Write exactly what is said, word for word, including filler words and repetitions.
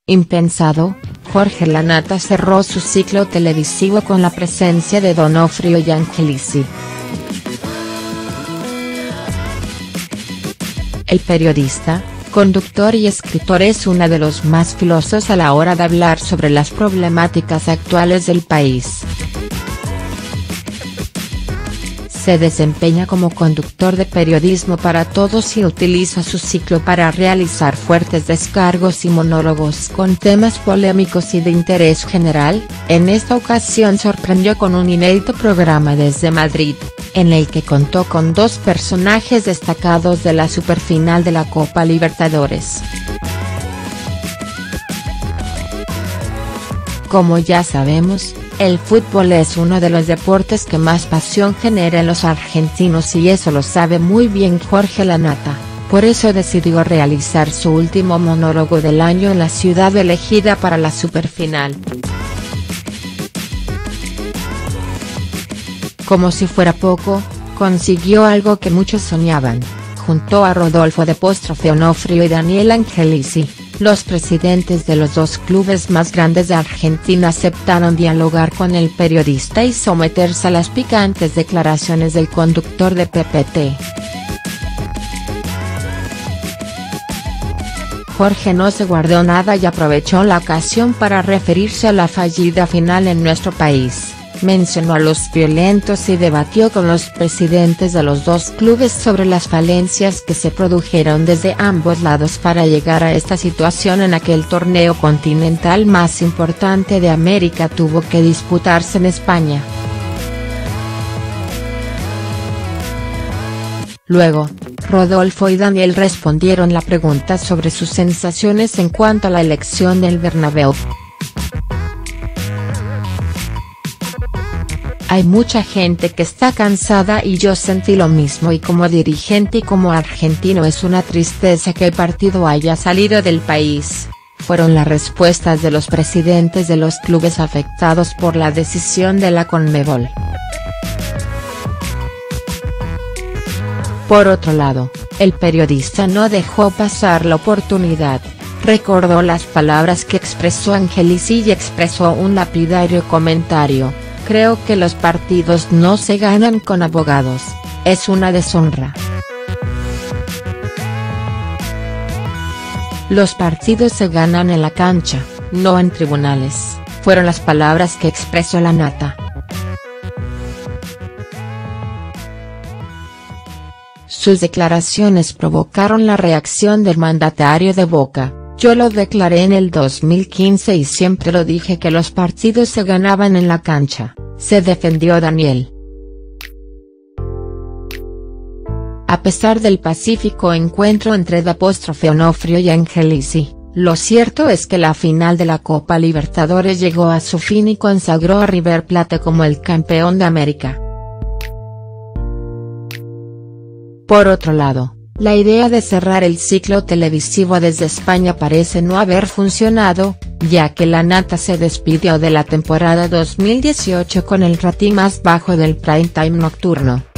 Impensado, Jorge Lanata cerró su ciclo televisivo con la presencia de D'Onofrio y Angelici. El periodista, conductor y escritor es uno de los más filosos a la hora de hablar sobre las problemáticas actuales del país. Se desempeña como conductor de periodismo para todos y utiliza su ciclo para realizar fuertes descargos y monólogos con temas polémicos y de interés general. En esta ocasión sorprendió con un inédito programa desde Madrid, en el que contó con dos personajes destacados de la superfinal de la Copa Libertadores. Como ya sabemos, el fútbol es uno de los deportes que más pasión genera en los argentinos y eso lo sabe muy bien Jorge Lanata, por eso decidió realizar su último monólogo del año en la ciudad elegida para la superfinal. Como si fuera poco, consiguió algo que muchos soñaban, juntó a Rodolfo D'Onofrio y Daniel Angelici. Los presidentes de los dos clubes más grandes de Argentina aceptaron dialogar con el periodista y someterse a las picantes declaraciones del conductor de P P T. Jorge no se guardó nada y aprovechó la ocasión para referirse a la fallida final en nuestro país. Mencionó a los violentos y debatió con los presidentes de los dos clubes sobre las falencias que se produjeron desde ambos lados para llegar a esta situación en aquel torneo continental más importante de América tuvo que disputarse en España. Luego, Rodolfo y Daniel respondieron la pregunta sobre sus sensaciones en cuanto a la elección del Bernabéu. Hay mucha gente que está cansada y yo sentí lo mismo y como dirigente y como argentino es una tristeza que el partido haya salido del país, fueron las respuestas de los presidentes de los clubes afectados por la decisión de la Conmebol. Por otro lado, el periodista no dejó pasar la oportunidad, recordó las palabras que expresó Angelici y expresó un lapidario comentario. Creo que los partidos no se ganan con abogados, es una deshonra. Los partidos se ganan en la cancha, no en tribunales, fueron las palabras que expresó Lanata. Sus declaraciones provocaron la reacción del mandatario de Boca. Yo lo declaré en el dos mil quince y siempre lo dije que los partidos se ganaban en la cancha, se defendió Daniel. A pesar del pacífico encuentro entre D'Onofrio y Angelici, lo cierto es que la final de la Copa Libertadores llegó a su fin y consagró a River Plate como el campeón de América. Por otro lado, la idea de cerrar el ciclo televisivo desde España parece no haber funcionado, ya que Lanata se despidió de la temporada dos mil dieciocho con el rating más bajo del prime time nocturno.